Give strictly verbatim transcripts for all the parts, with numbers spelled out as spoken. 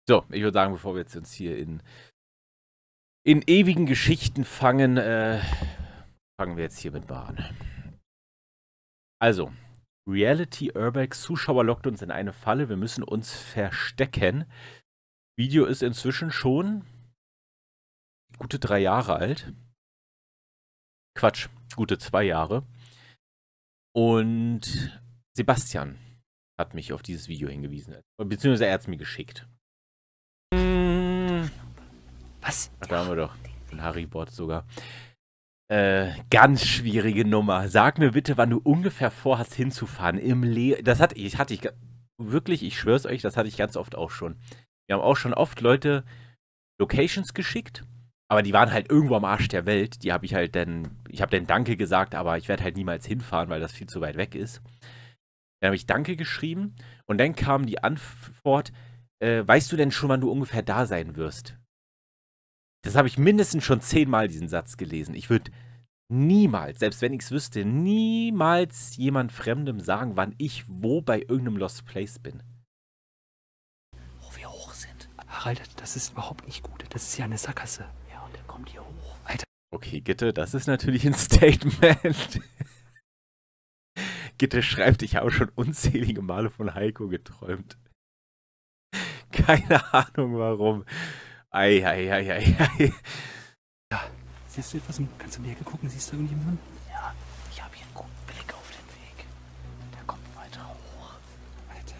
So, ich würde sagen, bevor wir jetzt uns hier in, in ewigen Geschichten fangen, äh, fangen wir jetzt hier mit Bahn. Also, Reality Urbex Zuschauer lockt uns in eine Falle. Wir müssen uns verstecken. Video ist inzwischen schon gute drei Jahre alt. Quatsch, gute zwei Jahre. Und Sebastian hat mich auf dieses Video hingewiesen. Beziehungsweise er hat es mir geschickt. Was? Da haben wir doch ein Harry-Bot sogar. Äh, ganz schwierige Nummer. Sag mir bitte, wann du ungefähr vorhast hinzufahren. Im Le Das hatte ich, hatte ich wirklich, ich schwör's euch, das hatte ich ganz oft auch schon. Wir haben auch schon oft Leute Locations geschickt, aber die waren halt irgendwo am Arsch der Welt. Die habe ich halt dann, ich habe dann Danke gesagt, aber ich werde halt niemals hinfahren, weil das viel zu weit weg ist. Dann habe ich Danke geschrieben und dann kam die Antwort, äh, weißt du denn schon, wann du ungefähr da sein wirst? Das habe ich mindestens schon zehnmal diesen Satz gelesen. Ich würde niemals, selbst wenn ich es wüsste, niemals jemand Fremdem sagen, wann ich wo bei irgendeinem Lost Place bin. Wo wir hoch sind. Harald, das ist überhaupt nicht gut. Das ist ja eine Sackgasse. Ja, und der kommt hier hoch. Alter. Okay, Gitte, das ist natürlich ein Statement. Gitte schreibt, ich habe schon unzählige Male von Heiko geträumt. Keine Ahnung warum. Ei, ei, ei, ei, ei. Ja, siehst du etwas? Kannst du in die Ecke gucken? Siehst du irgendjemanden? Ja, ich habe hier einen guten Blick auf den Weg. Der kommt weiter hoch. Alter.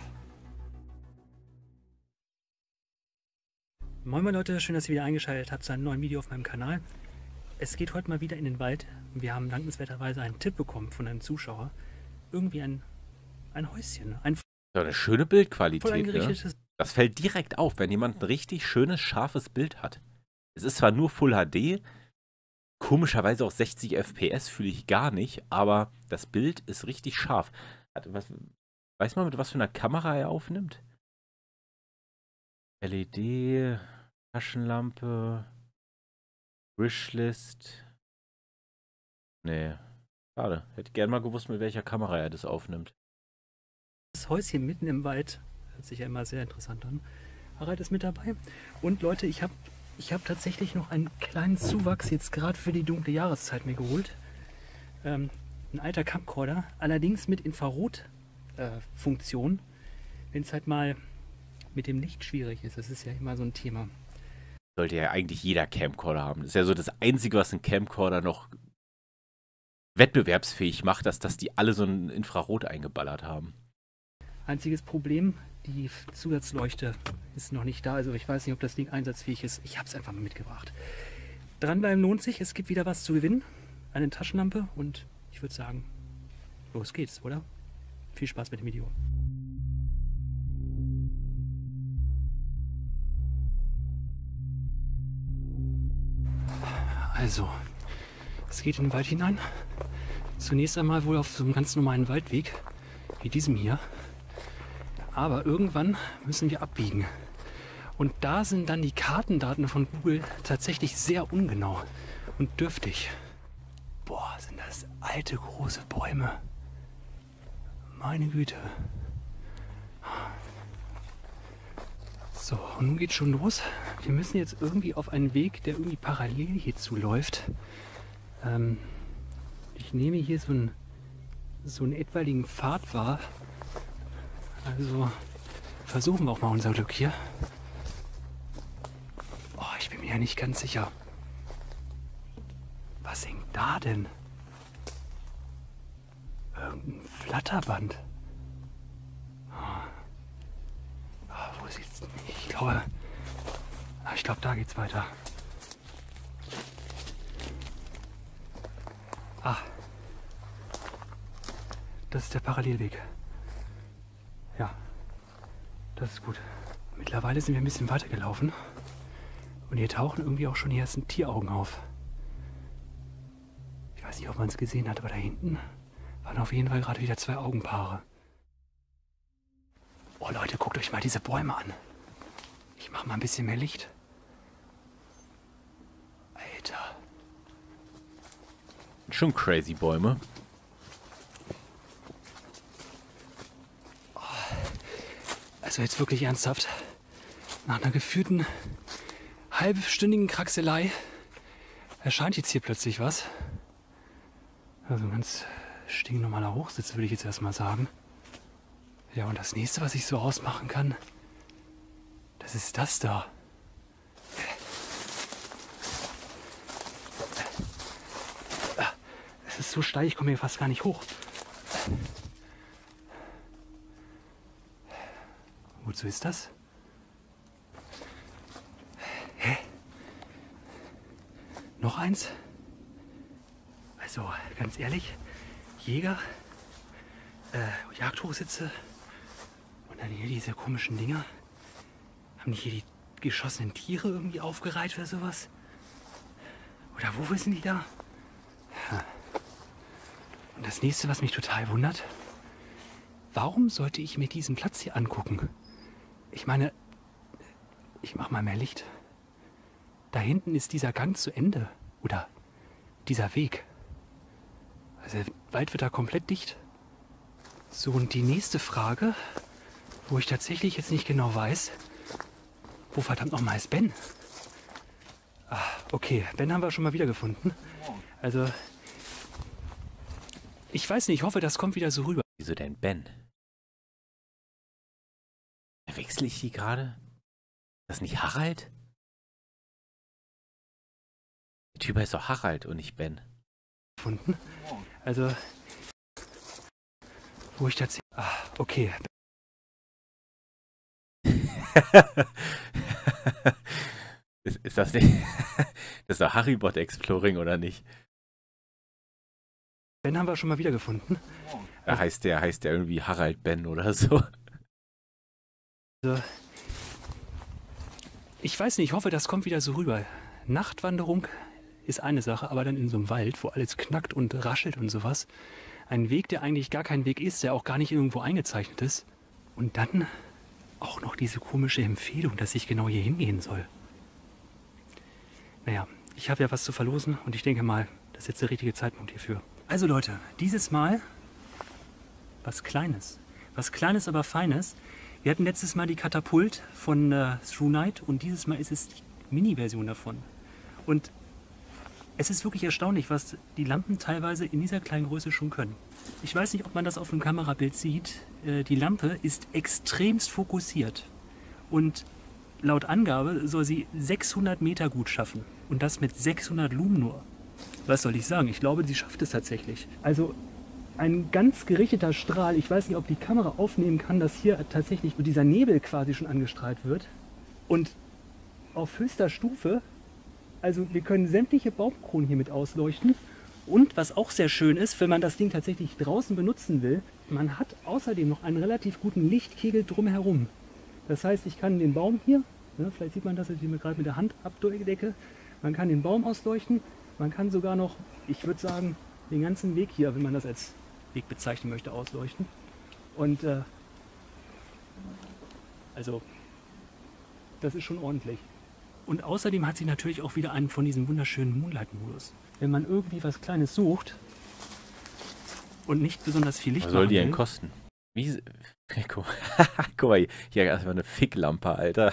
Moin moin Leute, schön, dass ihr wieder eingeschaltet habt zu einem neuen Video auf meinem Kanal. Es geht heute mal wieder in den Wald. Wir haben dankenswerterweise einen Tipp bekommen von einem Zuschauer. Irgendwie ein, ein Häuschen. Ein Ja, eine schöne Bildqualität, voll eingerichtetes. Ne? Das fällt direkt auf, wenn jemand ein richtig schönes, scharfes Bild hat. Es ist zwar nur Full H D, komischerweise auch sechzig F P S fühle ich gar nicht, aber das Bild ist richtig scharf. Hat, was, weiß man, mit was für einer Kamera er aufnimmt? L E D, Taschenlampe, Wishlist. Nee, schade. Hätte gern mal gewusst, mit welcher Kamera er das aufnimmt. Das Häuschen mitten im Wald. Hört sich ja immer sehr interessant an. Harald ist mit dabei. Und Leute, ich habe ich hab tatsächlich noch einen kleinen Zuwachs jetzt gerade für die dunkle Jahreszeit mir geholt. Ähm, ein alter Camcorder, allerdings mit Infrarot-Funktion. Äh, Wenn es halt mal mit dem Licht schwierig ist, das ist ja immer so ein Thema. Sollte ja eigentlich jeder Camcorder haben. Das ist ja so das Einzige, was ein Camcorder noch wettbewerbsfähig macht, dass, dass die alle so ein Infrarot eingeballert haben. Einziges Problem, die Zusatzleuchte ist noch nicht da. Also ich weiß nicht, ob das Ding einsatzfähig ist. Ich habe es einfach mal mitgebracht. Dranbleiben lohnt sich. Es gibt wieder was zu gewinnen. Eine Taschenlampe. Und ich würde sagen, los geht's, oder? Viel Spaß mit dem Video. Also, es geht in den Wald hinein. Zunächst einmal wohl auf so einem ganz normalen Waldweg, wie diesem hier. Aber irgendwann müssen wir abbiegen. Und da sind dann die Kartendaten von Google tatsächlich sehr ungenau und dürftig. Boah, sind das alte, große Bäume. Meine Güte. So, und nun geht's schon los. Wir müssen jetzt irgendwie auf einen Weg, der irgendwie parallel hierzu läuft. Ähm, ich nehme hier so einen, so einen etwaigen Pfad wahr. Also versuchen wir auch mal unser Glück hier. Oh, ich bin mir ja nicht ganz sicher. Was hängt da denn? Irgendein Flatterband. Oh. Oh, wo sieht's? Ich glaube, ich glaube, da geht's weiter. Ah, das ist der Parallelweg. Ja, das ist gut. Mittlerweile sind wir ein bisschen weiter gelaufen und hier tauchen irgendwie auch schon die ersten Tieraugen auf. Ich weiß nicht, ob man es gesehen hat, aber da hinten waren auf jeden Fall gerade wieder zwei Augenpaare. Oh Leute, guckt euch mal diese Bäume an. Ich mache mal ein bisschen mehr Licht. Alter. Schon crazy Bäume. Also jetzt wirklich ernsthaft. Nach einer geführten halbstündigen Kraxelei erscheint jetzt hier plötzlich was. Also ein ganz stinknormaler Hochsitz, würde ich jetzt erstmal sagen. Ja, und das nächste, was ich so ausmachen kann, das ist das da. Es ist so steil, ich komme hier fast gar nicht hoch. Wozu ist das? Hä? Noch eins? Also, ganz ehrlich, Jäger, äh, Jagdhochsitze und dann hier diese komischen Dinger. Haben die hier die geschossenen Tiere irgendwie aufgereiht oder sowas? Oder wo sind die da? Und das nächste, was mich total wundert, warum sollte ich mir diesen Platz hier angucken? Ich meine, ich mach mal mehr Licht. Da hinten ist dieser Gang zu Ende. Oder dieser Weg. Also der Wald wird da komplett dicht. So, und die nächste Frage, wo ich tatsächlich jetzt nicht genau weiß, wo verdammt nochmal ist Ben? Ah, okay, Ben haben wir schon mal wieder gefunden. Also, ich weiß nicht, ich hoffe, das kommt wieder so rüber. Wieso denn Ben? Verwechsel ich die gerade? Ist das nicht Harald? Der Typ heißt doch Harald und nicht Ben. Gefunden. Also, wo ich tatsächlich... Ah, okay. ist, ist das nicht... das ist doch Haribot Exploring, oder nicht? Ben haben wir schon mal wieder gefunden. Da heißt der, heißt der irgendwie Harald Ben oder so. Also, ich weiß nicht, ich hoffe, das kommt wieder so rüber. Nachtwanderung ist eine Sache, aber dann in so einem Wald, wo alles knackt und raschelt und sowas. Ein Weg, der eigentlich gar kein Weg ist, der auch gar nicht irgendwo eingezeichnet ist. Und dann auch noch diese komische Empfehlung, dass ich genau hier hingehen soll. Naja, ich habe ja was zu verlosen und ich denke mal, das ist jetzt der richtige Zeitpunkt hierfür. Also Leute, dieses Mal was Kleines. Was Kleines, aber Feines. Wir hatten letztes Mal die Katapult von äh, Through Night und dieses Mal ist es die Mini-Version davon. Und es ist wirklich erstaunlich, was die Lampen teilweise in dieser kleinen Größe schon können. Ich weiß nicht, ob man das auf dem Kamerabild sieht. Äh, die Lampe ist extremst fokussiert. Und laut Angabe soll sie sechshundert Meter gut schaffen. Und das mit sechshundert Lumen nur. Was soll ich sagen? Ich glaube, sie schafft es tatsächlich. Also ein ganz gerichteter Strahl. Ich weiß nicht, ob die Kamera aufnehmen kann, dass hier tatsächlich dieser Nebel quasi schon angestrahlt wird. Und auf höchster Stufe, also wir können sämtliche Baumkronen hier mit ausleuchten. Und was auch sehr schön ist, wenn man das Ding tatsächlich draußen benutzen will, man hat außerdem noch einen relativ guten Lichtkegel drumherum. Das heißt, ich kann den Baum hier, ne, vielleicht sieht man das, dass ich mir gerade mit der Hand abdecke, man kann den Baum ausleuchten, man kann sogar noch, ich würde sagen, den ganzen Weg hier, wenn man das als Weg bezeichnen möchte, ausleuchten. Und äh, also, das ist schon ordentlich. Und außerdem hat sie natürlich auch wieder einen von diesen wunderschönen Moonlight-Modus. Wenn man irgendwie was Kleines sucht und nicht besonders viel Licht Was soll die denn will, kosten? Wie... Guck, Guck mal, hier erstmal eine Ficklampe, Alter.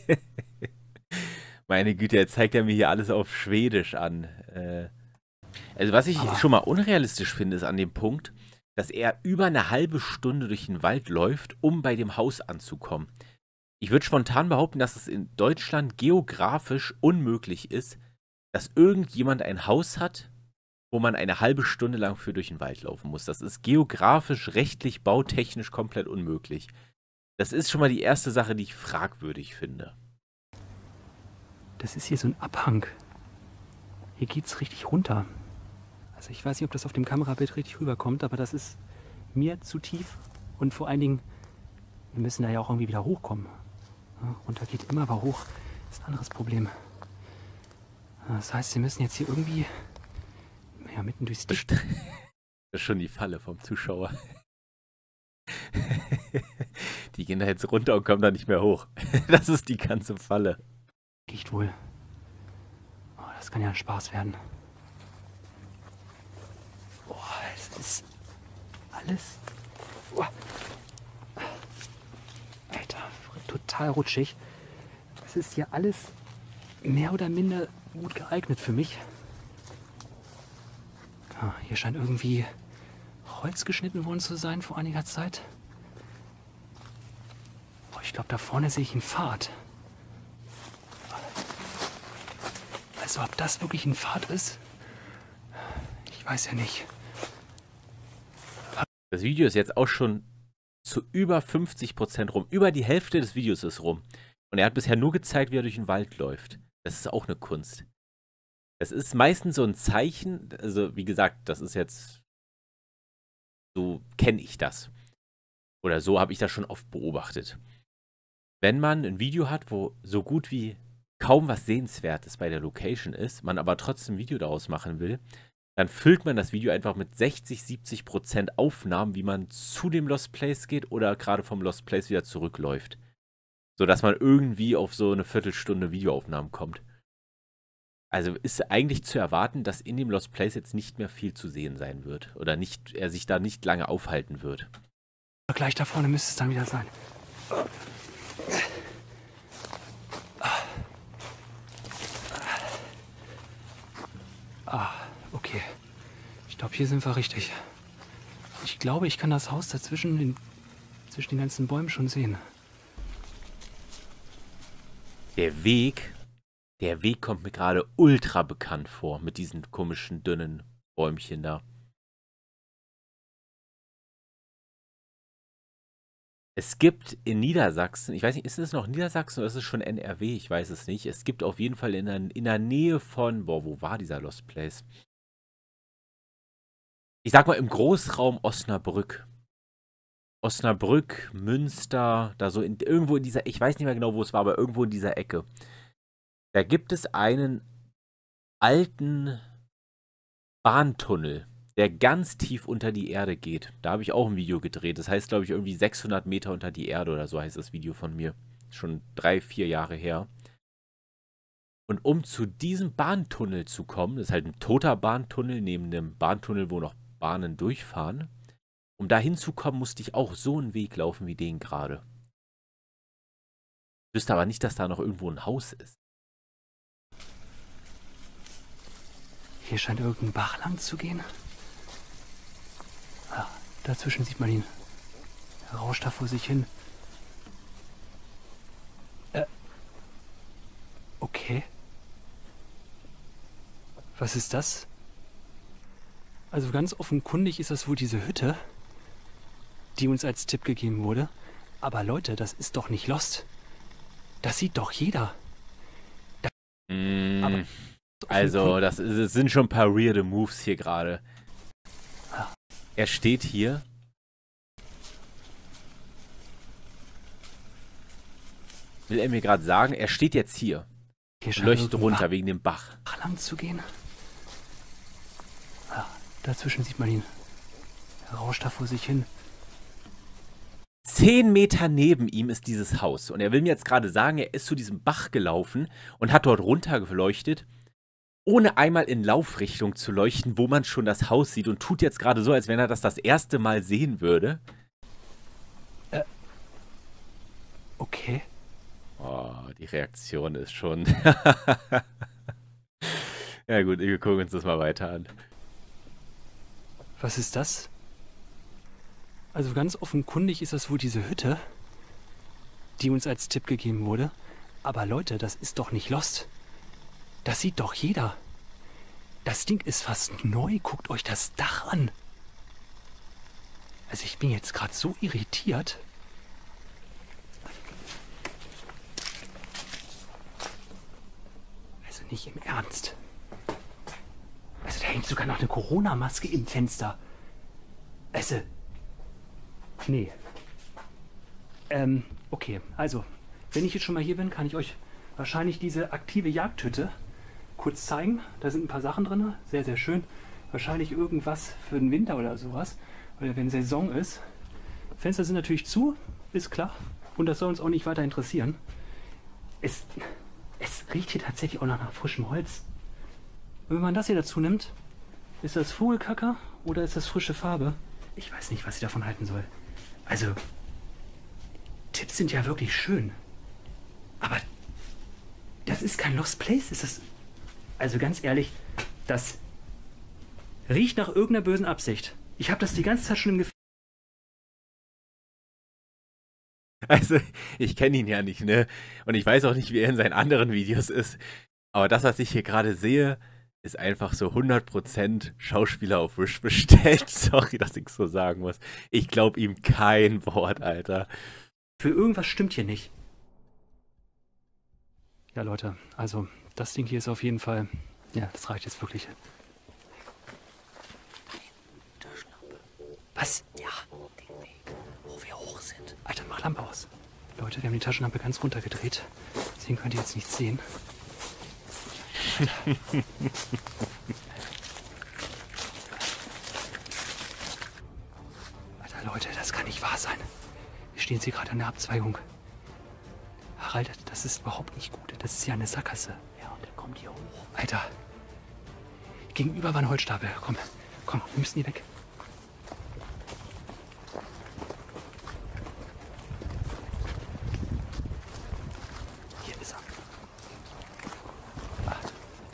Meine Güte, jetzt zeigt er mir hier alles auf Schwedisch an. Äh, also was ich Aber- schon mal unrealistisch finde, ist an dem Punkt, dass er über eine halbe Stunde durch den Wald läuft, um bei dem Haus anzukommen. Ich würde spontan behaupten, dass es in Deutschland geografisch unmöglich ist, dass irgendjemand ein Haus hat, wo man eine halbe Stunde lang für durch den Wald laufen muss. Das ist geografisch, rechtlich, bautechnisch komplett unmöglich. Das ist schon mal die erste Sache, die ich fragwürdig finde. das ist hier so ein Abhang. Hier geht es richtig runter. Also ich weiß nicht, ob das auf dem Kamerabild richtig rüberkommt, aber das ist mir zu tief. Und vor allen Dingen, wir müssen da ja auch irgendwie wieder hochkommen. Ja, runter geht immer, aber hoch ist ein anderes Problem. Ja, das heißt, wir müssen jetzt hier irgendwie ja, mitten durchs Dicht. Das ist schon die Falle vom Zuschauer. Die gehen da jetzt runter und kommen da nicht mehr hoch. Das ist die ganze Falle. Riecht wohl. Oh, das kann ja ein Spaß werden. Oh, es ist alles. Oh. Alter, total rutschig. es ist hier alles mehr oder minder gut geeignet für mich. Ah, hier scheint irgendwie Holz geschnitten worden zu sein vor einiger Zeit. Oh, ich glaube, da vorne sehe ich einen Pfad. Also ob das wirklich ein Pfad ist, ich weiß ja nicht. Das Video ist jetzt auch schon zu über fünfzig Prozent rum. Über die Hälfte des Videos ist rum. Und er hat bisher nur gezeigt, wie er durch den Wald läuft. Das ist auch eine Kunst. Das ist meistens so ein Zeichen, also wie gesagt, das ist jetzt, so kenne ich das. Oder so habe ich das schon oft beobachtet. Wenn man ein Video hat, wo so gut wie kaum was Sehenswertes bei der Location ist, man aber trotzdem ein Video daraus machen will, dann füllt man das Video einfach mit sechzig, siebzig Prozent Aufnahmen, wie man zu dem Lost Place geht oder gerade vom Lost Place wieder zurückläuft. Sodass man irgendwie auf so eine Viertelstunde Videoaufnahmen kommt. Also ist eigentlich zu erwarten, dass in dem Lost Place jetzt nicht mehr viel zu sehen sein wird. Oder nicht, er sich da nicht lange aufhalten wird. Gleich da vorne müsste es dann wieder sein. Ah, okay. Ich glaube, hier sind wir richtig. Ich glaube, ich kann das Haus dazwischen, den, zwischen den ganzen Bäumen schon sehen. Der Weg, der Weg kommt mir gerade ultra bekannt vor, mit diesen komischen, dünnen Bäumchen da. Es gibt in Niedersachsen, ich weiß nicht, ist es noch Niedersachsen oder ist es schon N R W? Ich weiß es nicht. Es gibt auf jeden Fall in der, in der Nähe von, boah, wo war dieser Lost Place? Ich sag mal im Großraum Osnabrück. Osnabrück, Münster, da so in, irgendwo in dieser, ich weiß nicht mehr genau, wo es war, aber irgendwo in dieser Ecke. Da gibt es einen alten Bahntunnel, der ganz tief unter die Erde geht. Da habe ich auch ein Video gedreht. Das heißt, glaube ich, irgendwie sechshundert Meter unter die Erde oder so heißt das Video von mir. Schon drei, vier Jahre her. Und um zu diesem Bahntunnel zu kommen, das ist halt ein toter Bahntunnel neben dem Bahntunnel, wo noch Bahnen durchfahren. Um da hinzukommen, musste ich auch so einen Weg laufen wie den gerade. Ich wüsste aber nicht, dass da noch irgendwo ein Haus ist. Hier scheint irgendein Bach lang zu gehen. Ah, dazwischen sieht man ihn. Er rauscht da vor sich hin. Äh. Okay. Was ist das? Also ganz offenkundig ist das wohl diese Hütte, die uns als Tipp gegeben wurde. Aber Leute, das ist doch nicht Lost. Das sieht doch jeder. Das mm, aber also, das, ist, das sind schon ein paar weirde Moves hier gerade. Er steht hier. Will er mir gerade sagen, er steht jetzt hier. hier leuchtet runter Bach, wegen dem Bach. Lang zu gehen. Ah, dazwischen sieht man ihn. Er rauscht da vor sich hin. Zehn Meter neben ihm ist dieses Haus. Und er will mir jetzt gerade sagen, er ist zu diesem Bach gelaufen und hat dort runtergeleuchtet, ohne einmal in Laufrichtung zu leuchten, wo man schon das Haus sieht und tut jetzt gerade so, als wenn er das das erste Mal sehen würde. Äh, okay. Oh, die Reaktion ist schon... Ja gut, wir gucken uns das mal weiter an. Was ist das? Also ganz offenkundig ist das wohl diese Hütte, die uns als Tipp gegeben wurde. Aber Leute, das ist doch nicht Lost. Das sieht doch jeder. Das Ding ist fast neu. Guckt euch das Dach an. Also ich bin jetzt gerade so irritiert. Also nicht im Ernst. Also da hängt sogar noch eine Corona-Maske im Fenster. Also... Nee. Ähm, okay. Also, wenn ich jetzt schon mal hier bin, kann ich euch wahrscheinlich diese aktive Jagdhütte kurz zeigen. Da sind ein paar Sachen drin. Sehr, sehr schön. Wahrscheinlich irgendwas für den Winter oder sowas. Oder wenn Saison ist. Fenster sind natürlich zu, ist klar. Und das soll uns auch nicht weiter interessieren. Es, es riecht hier tatsächlich auch noch nach frischem Holz. Und wenn man das hier dazu nimmt, ist das Vogelkacker oder ist das frische Farbe? Ich weiß nicht, was ich davon halten soll. Also, Tipps sind ja wirklich schön. Aber Das ist kein Lost Place. Ist das. Also ganz ehrlich, das riecht nach irgendeiner bösen Absicht. Ich habe das die ganze Zeit schon im Gefühl. Also, ich kenne ihn ja nicht, ne? Und ich weiß auch nicht, wie er in seinen anderen Videos ist. Aber das, was ich hier gerade sehe, ist einfach so hundert Prozent Schauspieler auf Wish bestellt. Sorry, dass ich so sagen muss. Ich glaube ihm kein Wort, Alter. Für irgendwas stimmt hier nicht. Ja, Leute, also das Ding hier ist auf jeden Fall. Ja, das reicht jetzt wirklich. Was? Ja, den Weg, wo wir hoch sind. Alter, mach Lampe aus. Leute, wir haben die Taschenlampe ganz runtergedreht. Deswegen könnt ihr jetzt nichts sehen. Alter. Alter, Leute, das kann nicht wahr sein. Wir stehen jetzt hier gerade an der Abzweigung. Harald, das ist überhaupt nicht gut. Das ist ja eine Sackgasse. Ja, und der kommt hier hoch. Alter. Gegenüber war ein Holzstapel. Komm, komm, wir müssen hier weg. Hier ist er. Warte.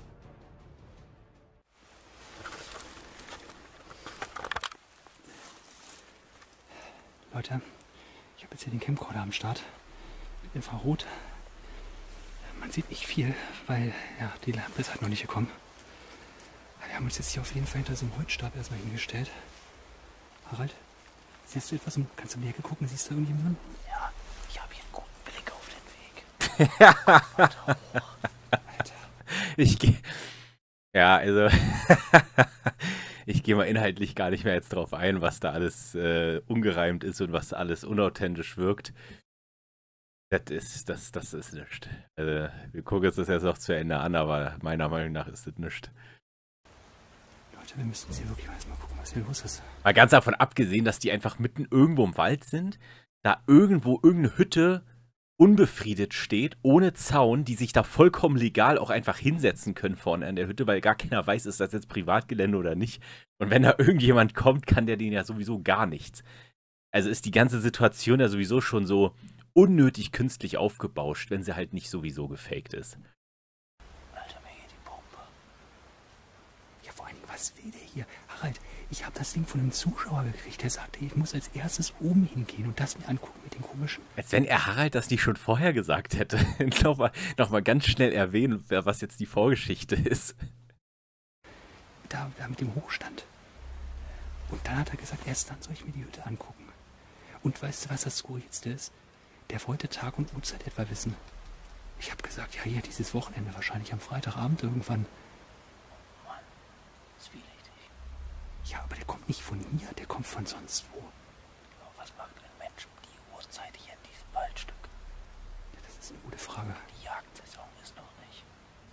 Leute, ich habe jetzt hier den Camcorder am Start. Mit Infrarot. Man sieht nicht viel, weil ja, die Lampe ist halt noch nicht gekommen. Wir haben uns jetzt hier auf jeden Fall hinter so einem Holzstab erstmal hingestellt. Harald, siehst du etwas? Kannst du in die Ecke gucken? Siehst du irgendjemanden? Ja, ich habe hier einen guten Blick auf den Weg. Alter. Alter. Ich gehe. Ja, also. Ich gehe mal inhaltlich gar nicht mehr jetzt drauf ein, was da alles äh, ungereimt ist und was alles unauthentisch wirkt. Das ist, das, das ist nichts. Also, wir gucken uns das jetzt noch zu Ende an, aber meiner Meinung nach ist das nichts. Leute, wir müssen jetzt hier wirklich erstmal gucken, was hier los ist. Mal ganz davon abgesehen, dass die einfach mitten irgendwo im Wald sind, da irgendwo irgendeine Hütte unbefriedet steht, ohne Zaun, die sich da vollkommen legal auch einfach hinsetzen können vorne an der Hütte, weil gar keiner weiß, ist das jetzt Privatgelände oder nicht. Und wenn da irgendjemand kommt, kann der denen ja sowieso gar nichts. Also ist die ganze Situation ja sowieso schon so unnötig künstlich aufgebauscht, wenn sie halt nicht sowieso gefaked ist. Alter, mir geht die Pumpe. Ja, vor allem, was will der hier? Harald, ich habe das Ding von einem Zuschauer gekriegt. Der sagte, ich muss als erstes oben hingehen und das mir angucken mit den komischen. Als wenn er Harald das nicht schon vorher gesagt hätte. Nochmal noch mal ganz schnell erwähnen, was jetzt die Vorgeschichte ist. Da, da mit dem Hochstand. Und dann hat er gesagt, erst dann soll ich mir die Hütte angucken. Und weißt du, was das Skurrilste ist? Der wollte Tag und Uhrzeit etwa wissen. Ich habe gesagt, ja, hier, dieses Wochenende, wahrscheinlich am Freitagabend irgendwann. Oh Mann, das ist widerlich. Ja, aber der kommt nicht von hier, der kommt von sonst wo. Ja, was macht ein Mensch um die Uhrzeit hier in diesem Waldstück? Ja, das ist eine gute Frage. Die Jagdsaison ist noch nicht.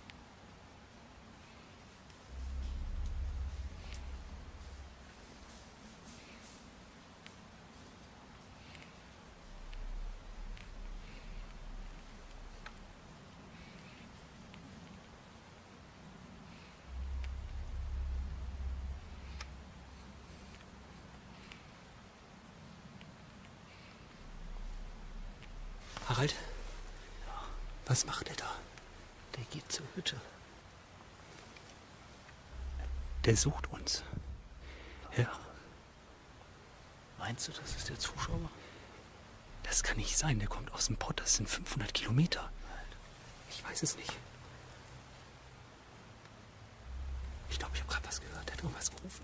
Harald? Ja. Was macht er da? Der geht zur Hütte. Der sucht uns. Ja. Meinst du, das ist der Zuschauer? Das kann nicht sein. Der kommt aus dem Pott. Das sind fünfhundert Kilometer. Ich weiß es nicht. Ich glaube, ich habe gerade was gehört. Der hat irgendwas gerufen.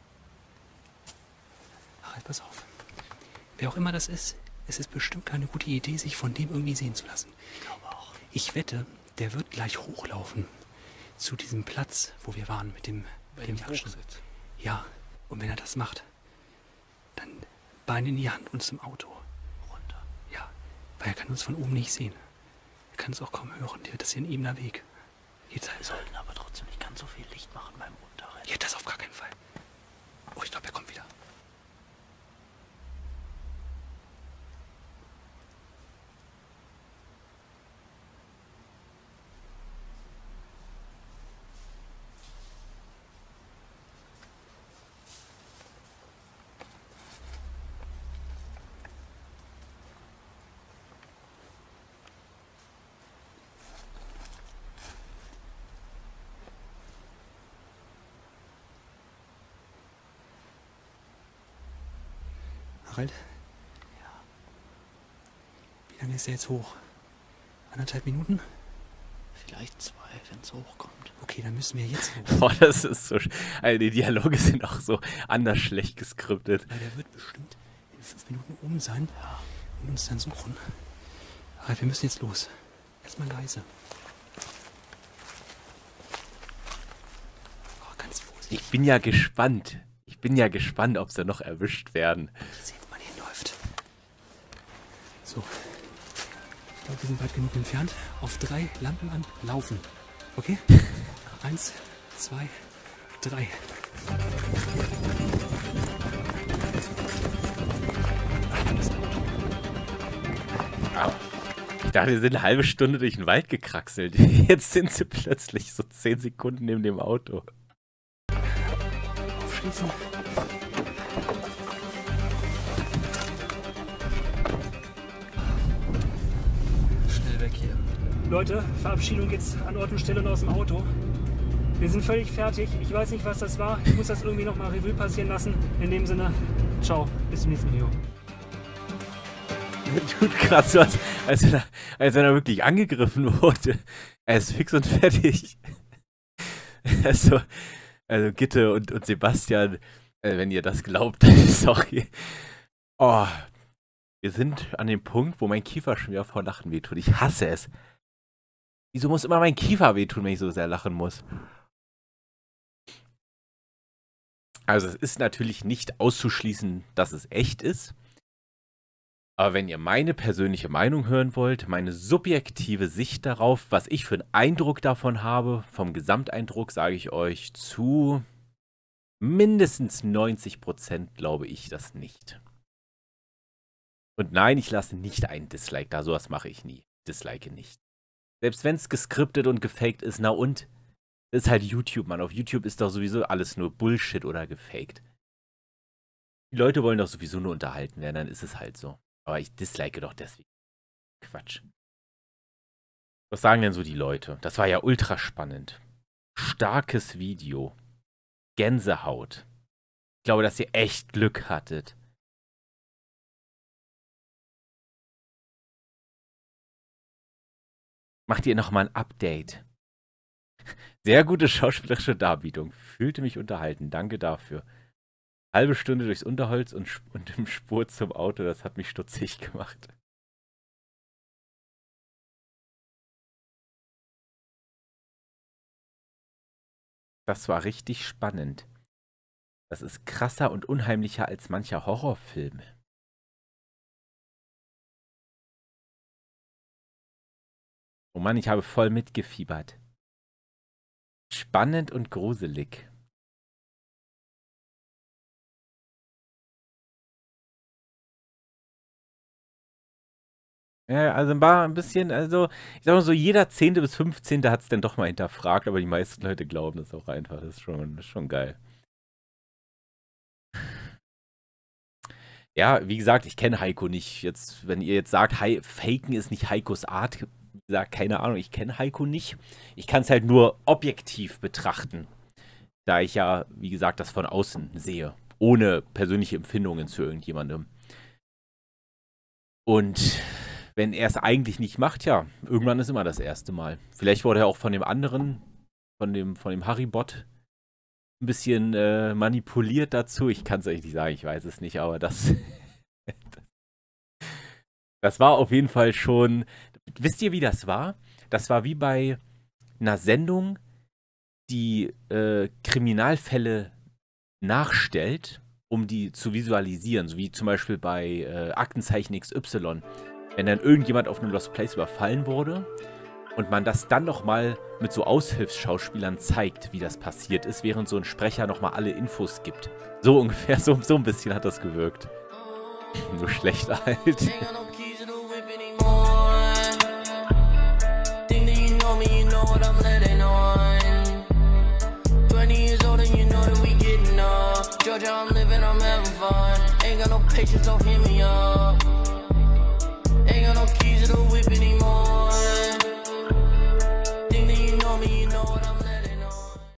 Harald, pass auf. Wer auch immer das ist, es ist bestimmt keine gute Idee, sich von dem irgendwie sehen zu lassen. Ich glaube auch. Ich wette, der wird gleich hochlaufen zu diesem Platz, wo wir waren mit dem, mit dem Hochsitz. Ja, und wenn er das macht, dann Bein in die Hand und zum Auto. Runter. Ja, weil er kann uns von oben nicht sehen. Er kann es auch kaum hören. Das ist hier ein ebener Weg. Jetzt halt. Wir sollten aber trotzdem nicht ganz so viel Licht machen beim Runterrennen. Ja, das auf gar keinen Fall. Oh, ich glaube, er kommt wieder. Harald? Ja. Wie lange ist er jetzt hoch? Anderthalb Minuten? Vielleicht zwei, wenn es hochkommt. Okay, dann müssen wir jetzt los. Boah, das ist so... Also die Dialoge sind auch so anders schlecht geskriptet. Weil der wird bestimmt in fünf Minuten oben sein und uns dann suchen. Harald, wir müssen jetzt los. Erstmal leise. Oh, ganz vorsichtig. Ich bin ja gespannt. Ich bin ja gespannt, ob sie noch erwischt werden. Ich sehe, wo man hinläuft. So. Ich glaube, wir sind weit genug entfernt. Auf drei Lampen an, laufen. Okay? Eins, zwei, drei. Ah, ich dachte, wir sind eine halbe Stunde durch den Wald gekraxelt. Jetzt sind sie plötzlich so zehn Sekunden neben dem Auto. Aufschließen. Schnell weg hier. Leute, Verabschiedung jetzt an Ort und Stelle und aus dem Auto. Wir sind völlig fertig. Ich weiß nicht, was das war. Ich muss das irgendwie noch mal Revue passieren lassen. In dem Sinne, ciao. Bis zum nächsten Video. Tut krass was, als wenn, er, als wenn er wirklich angegriffen wurde. Er ist fix und fertig. Also, also Gitte und, und Sebastian, äh, wenn ihr das glaubt, sorry. Oh, wir sind an dem Punkt, wo mein Kiefer schon wieder vor Lachen wehtut. Ich hasse es. Wieso muss immer mein Kiefer wehtun, wenn ich so sehr lachen muss? Also es ist natürlich nicht auszuschließen, dass es echt ist. Aber wenn ihr meine persönliche Meinung hören wollt, meine subjektive Sicht darauf, was ich für einen Eindruck davon habe, vom Gesamteindruck, sage ich euch zu mindestens neunzig Prozent glaube ich das nicht. Und nein, ich lasse nicht einen Dislike da, sowas mache ich nie. Dislike nicht. Selbst wenn es geskriptet und gefaked ist, na und? Das ist halt YouTube, Mann. Auf YouTube ist doch sowieso alles nur Bullshit oder gefaked. Die Leute wollen doch sowieso nur unterhalten werden, dann ist es halt so. Aber ich dislike doch deswegen. Quatsch. Was sagen denn so die Leute? Das war ja ultra spannend. Starkes Video. Gänsehaut. Ich glaube, dass ihr echt Glück hattet. Macht ihr nochmal ein Update. Sehr gute schauspielerische Darbietung. Fühlte mich unterhalten. Danke dafür. Halbe Stunde durchs Unterholz und, und im Spur zum Auto, das hat mich stutzig gemacht. Das war richtig spannend. Das ist krasser und unheimlicher als mancher Horrorfilm. Oh Mann, ich habe voll mitgefiebert. Spannend und gruselig. Ja, also war ein bisschen, also, ich sag mal so, jeder Zehnte bis Fünfzehnte hat es dann doch mal hinterfragt, aber die meisten Leute glauben das auch einfach. Das ist schon, das ist schon geil. Ja, wie gesagt, ich kenne Heiko nicht. Jetzt, wenn ihr jetzt sagt, He Faken ist nicht Heikos Art, wie gesagt, keine Ahnung, ich kenne Heiko nicht. Ich kann es halt nur objektiv betrachten, da ich ja, wie gesagt, das von außen sehe, ohne persönliche Empfindungen zu irgendjemandem. Und wenn er es eigentlich nicht macht, ja, irgendwann ist immer das erste Mal. Vielleicht wurde er auch von dem anderen, von dem, von dem Harry-Bot ein bisschen äh, manipuliert dazu. Ich kann es euch nicht sagen, ich weiß es nicht, aber das, das war auf jeden Fall schon... Wisst ihr, wie das war? Das war wie bei einer Sendung, die äh, Kriminalfälle nachstellt, um die zu visualisieren. So wie zum Beispiel bei äh, Aktenzeichen X Y. Wenn dann irgendjemand auf einem Lost Place überfallen wurde und man das dann nochmal mit so Aushilfsschauspielern zeigt, wie das passiert ist, während so ein Sprecher nochmal alle Infos gibt. So ungefähr, so, so ein bisschen hat das gewirkt. Nur schlecht halt. Georgia, I'm living, I'm having fun. Ain't got no patience, don't hit me up.